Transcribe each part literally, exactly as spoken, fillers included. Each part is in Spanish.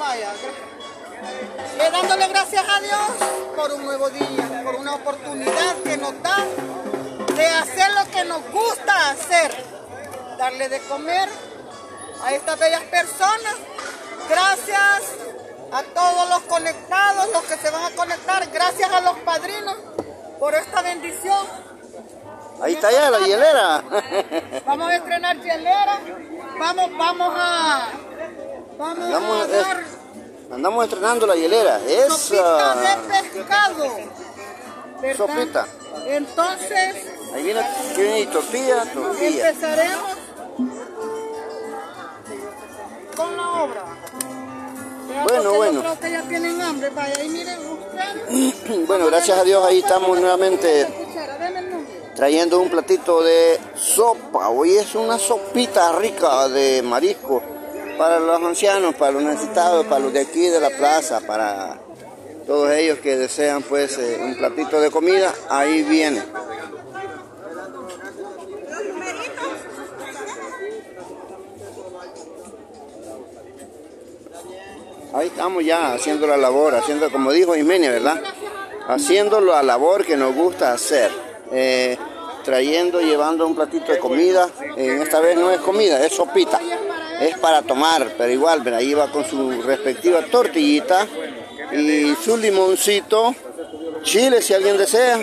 Vaya, y dándole gracias a Dios por un nuevo día, por una oportunidad que nos da de hacer lo que nos gusta hacer, darle de comer a estas bellas personas. Gracias a todos los conectados, los que se van a conectar, gracias a los padrinos por esta bendición. Ahí está ya la hielera. Vamos a estrenar hielera, vamos, vamos a, vamos andamos, a dar es, andamos estrenando la hielera. Esa sopita de pescado, ¿verdad? Sopita. Entonces, ahí viene, aquí viene tortilla, tortilla. Empezaremos con la obra. Ya, bueno, bueno. Yo creo que ya tienen hambre, vaya, ahí miren ustedes. Bueno, gracias a Dios ahí estamos nuevamente trayendo un platito de sopa. Hoy es una sopita rica de marisco para los ancianos, para los necesitados, para los de aquí de la plaza, para todos ellos que desean pues eh, un platito de comida. Ahí viene. Ahí estamos ya haciendo la labor, haciendo como dijo Ismenia, ¿verdad? Haciendo la labor que nos gusta hacer. Eh, trayendo, llevando un platito de comida. Eh, esta vez no es comida, es sopita. Es para tomar, pero igual, ¿verdad? Ahí va con su respectiva tortillita y su limoncito. Chile, si alguien desea.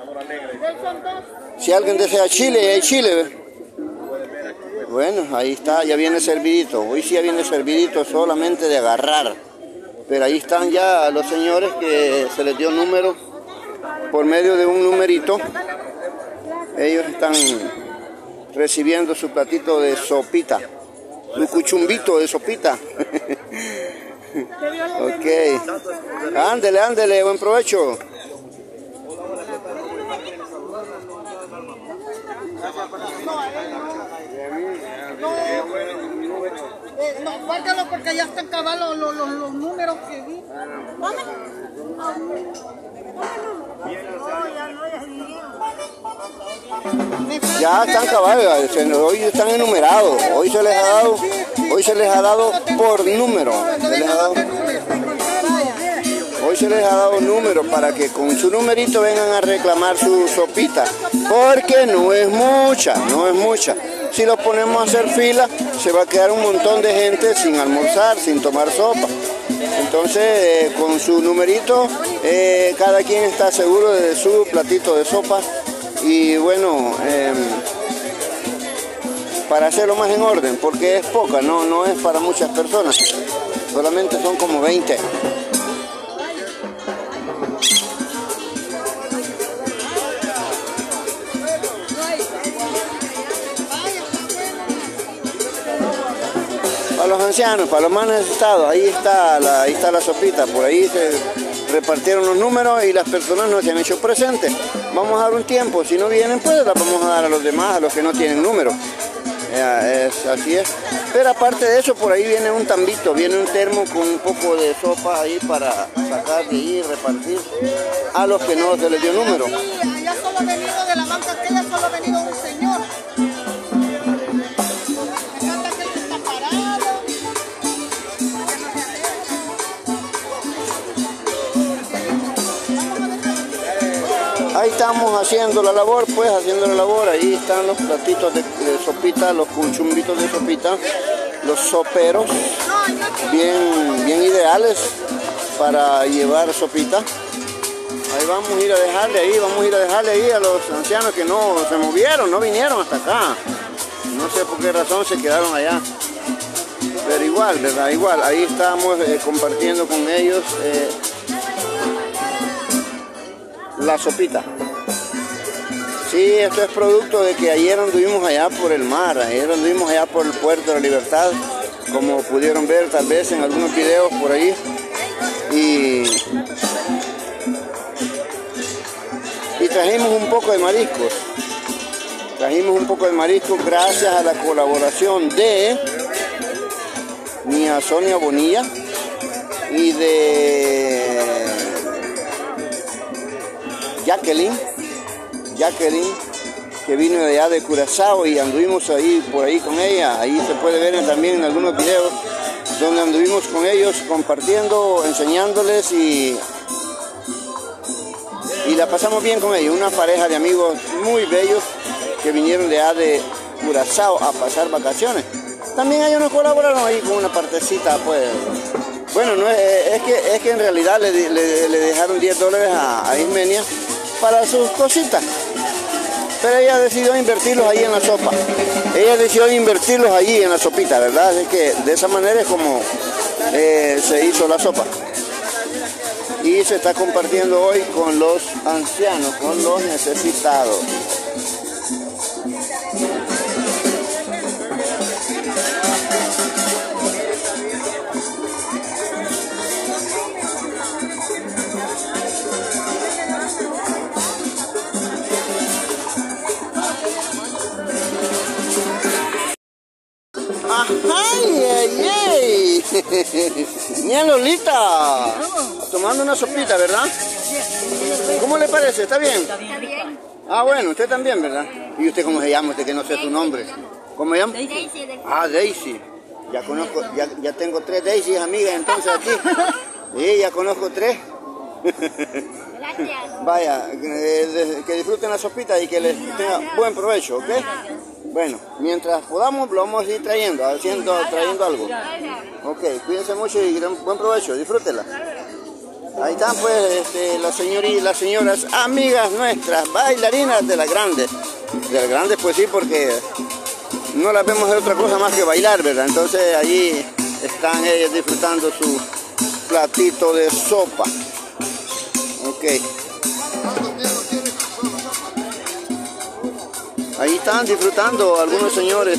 Si alguien desea chile, hay chile, ¿verdad? Bueno, ahí está, ya viene servidito. Hoy sí ya viene servidito solamente de agarrar. Pero ahí están ya los señores que se les dio número por medio de un numerito. Ellos están recibiendo su platito de sopita. Su cuchumbito de sopita. Ok. Ándele, ándele, buen provecho. No, eh, no, guárdalo porque ya están acabados los, los, los números que vi. Ya están acabados, hoy están enumerados, hoy se les ha dado, hoy se les ha dado por número. Se les ha dado, hoy se les ha dado número para que con su numerito vengan a reclamar su sopita, porque no es mucha, no es mucha. Si los ponemos a hacer fila, se va a quedar un montón de gente sin almorzar, sin tomar sopa. Entonces, eh, con su numerito, eh, cada quien está seguro de su platito de sopa. Y bueno, eh, para hacerlo más en orden, porque es poca, no, no es para muchas personas. Solamente son como veinte. Para los ancianos, para los más necesitados, ahí está la, ahí está la sopita, por ahí se repartieron los números y las personas no se han hecho presentes. Vamos a dar un tiempo, si no vienen pues las vamos a dar a los demás, a los que no tienen número. Eh, es, así es. Pero aparte de eso, por ahí viene un tambito, viene un termo con un poco de sopa ahí para sacar de ahí y repartir a los que no se les dio número. Allá solo ha venido de la banca aquella, solo ha venido un señor. Ahí estamos haciendo la labor, pues haciendo la labor, ahí están los platitos de, de sopita, los cuchumbitos de sopita, los soperos, bien, bien ideales para llevar sopita. Ahí vamos a ir a dejarle ahí, vamos a ir a dejarle ahí a los ancianos que no se movieron, no vinieron hasta acá. No sé por qué razón se quedaron allá. Pero igual, ¿verdad? Igual, ahí estamos eh, compartiendo con ellos eh, la sopita. Sí, esto es producto de que ayer anduvimos allá por el mar, ayer anduvimos allá por el puerto de la Libertad, como pudieron ver tal vez en algunos videos por ahí. Y, y trajimos un poco de mariscos. Trajimos un poco de mariscos gracias a la colaboración de Nia Sonia Bonilla y de Jacqueline, Jacqueline, que vino de allá de Curazao y anduvimos ahí por ahí con ella. Ahí se puede ver también en algunos videos donde anduvimos con ellos compartiendo, enseñándoles y, y la pasamos bien con ellos. Una pareja de amigos muy bellos que vinieron de allá de Curazao a pasar vacaciones. También ellos nos colaboraron ahí con una partecita, pues. Bueno, no es, es, que, es que en realidad le, le, le dejaron diez dólares a, a Ismenia para sus cositas. Pero ella decidió invertirlos ahí en la sopa. Ella decidió invertirlos allí en la sopita, ¿verdad? Así que de esa manera es como eh, se hizo la sopa. Y se está compartiendo hoy con los ancianos, con los necesitados. ¡Ay, ay, ay! Niña Lolita, tomando una sopita, ¿verdad? ¿Cómo le parece? ¿Está bien? Está bien. Ah, bueno, usted también, ¿verdad? ¿Y usted cómo se llama? Usted que no sé tu nombre. ¿Cómo se llama? Daisy. Ah, Daisy. Ya conozco, ya, ya tengo tres Daisy amigas entonces aquí. Sí, ya conozco tres. Gracias. Vaya, que, que disfruten la sopita y que les tenga buen provecho, ¿ok? Bueno, mientras podamos lo vamos a ir trayendo, haciendo, trayendo algo. Ok, cuídense mucho y buen provecho, disfrútenla. Ahí están pues este, las, señorías, las señoras amigas nuestras, bailarinas de las grandes. De las grandes pues sí, porque no las vemos de otra cosa más que bailar, ¿verdad? Entonces allí están ellas disfrutando su platito de sopa. Ok. Ahí están disfrutando algunos señores.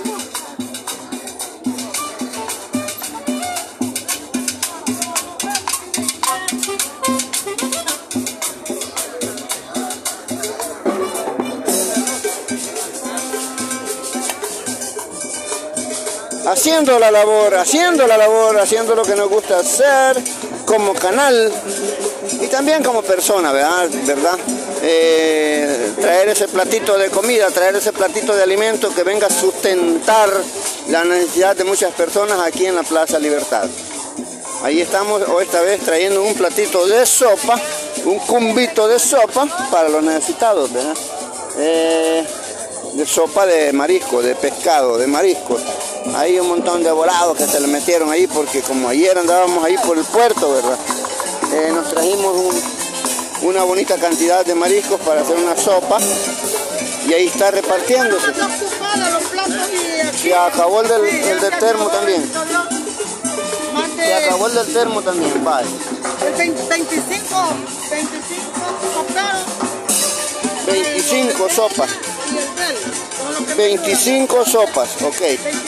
Haciendo la labor, haciendo la labor, haciendo lo que nos gusta hacer como canal y también como persona, ¿verdad? ¿verdad? Eh, traer ese platito de comida, traer ese platito de alimento que venga a sustentar la necesidad de muchas personas aquí en la Plaza Libertad. Ahí estamos hoy esta vez trayendo un platito de sopa, un cumbito de sopa para los necesitados, ¿verdad? Eh, de sopa de marisco, de pescado, de mariscos. Hay un montón de volados que se le metieron ahí porque como ayer andábamos ahí por el puerto, ¿verdad? Eh, nos trajimos un una bonita cantidad de mariscos para hacer una sopa y ahí está repartiéndose. Se acabó el del, el del termo también. Se acabó el del termo también, vale. El veinticinco, veinticinco veinticinco sopas. veinticinco sopas, ok.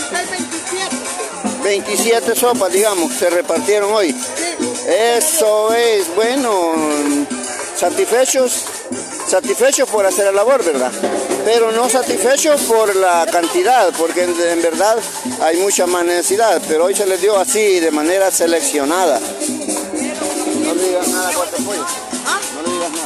veintisiete sopas, digamos, se repartieron hoy. Eso es, bueno, satisfechos, satisfechos por hacer la labor, ¿verdad? Pero no satisfechos por la cantidad, porque en, en verdad hay mucha más necesidad, pero hoy se les dio así, de manera seleccionada. No le digas nada, Cuatro Pollos. No le digas nada.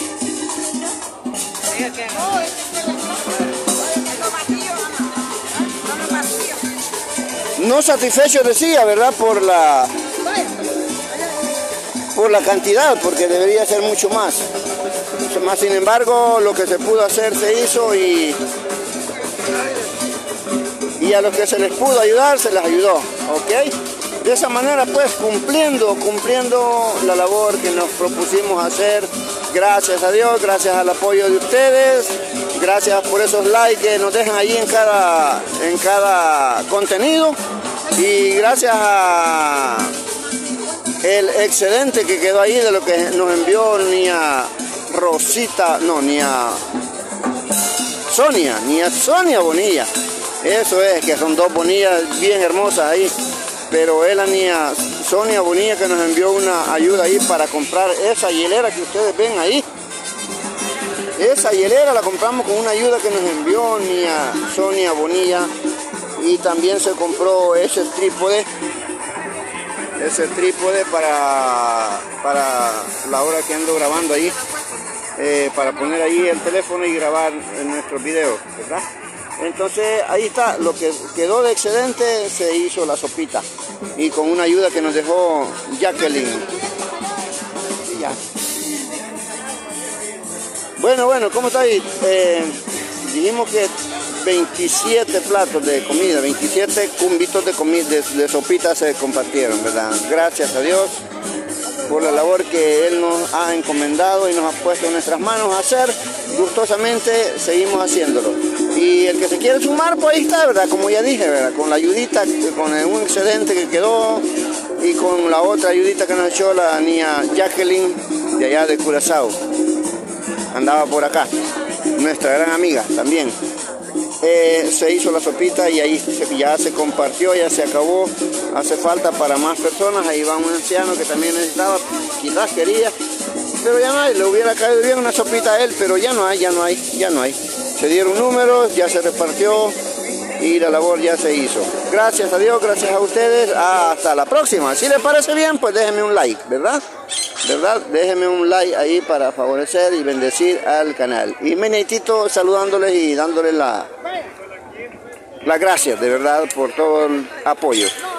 No satisfechos decía, ¿verdad? Por la... por la cantidad, porque debería ser mucho más. Más sin embargo, lo que se pudo hacer se hizo y, y a los que se les pudo ayudar, se les ayudó, ¿ok? De esa manera, pues, cumpliendo, cumpliendo la labor que nos propusimos hacer, gracias a Dios, gracias al apoyo de ustedes, gracias por esos likes que nos dejan ahí en cada, en cada contenido y gracias a el excedente que quedó ahí de lo que nos envió ni a Rosita, no, ni a Sonia, ni a Sonia Bonilla. Eso es, que son dos bonillas bien hermosas ahí, pero es la niña Sonia Bonilla que nos envió una ayuda ahí para comprar esa hielera que ustedes ven ahí. Esa hielera la compramos con una ayuda que nos envió niña Sonia Bonilla y también se compró ese trípode. Ese trípode para, para la hora que ando grabando ahí, eh, para poner ahí el teléfono y grabar en nuestros videos, ¿verdad? Entonces ahí está, lo que quedó de excedente se hizo la sopita. Y con una ayuda que nos dejó Jacqueline. Ya. Bueno, bueno, ¿cómo está ahí? Eh, dijimos que veintisiete platos de comida, veintisiete cumbitos de, comida, de, de sopita se compartieron, ¿verdad? Gracias a Dios por la labor que Él nos ha encomendado y nos ha puesto en nuestras manos a hacer. Gustosamente seguimos haciéndolo. Y el que se quiere sumar, pues ahí está, ¿verdad? Como ya dije, ¿verdad? Con la ayudita, con un excedente que quedó y con la otra ayudita que nos echó la niña Jacqueline de allá de Curazao. Andaba por acá, nuestra gran amiga también. Eh, se hizo la sopita y ahí se, ya se compartió, ya se acabó. Hace falta para más personas. Ahí va un anciano que también necesitaba, quizás quería, pero ya no hay. Le hubiera caído bien una sopita a él, pero ya no hay, ya no hay, ya no hay. Se dieron números, ya se repartió y la labor ya se hizo. Gracias a Dios, gracias a ustedes. Hasta la próxima. Si les parece bien, pues déjenme un like, ¿verdad? ¿Verdad? Déjenme un like ahí para favorecer y bendecir al canal. Y Menetito saludándoles y dándoles la, las gracias de verdad por todo el apoyo.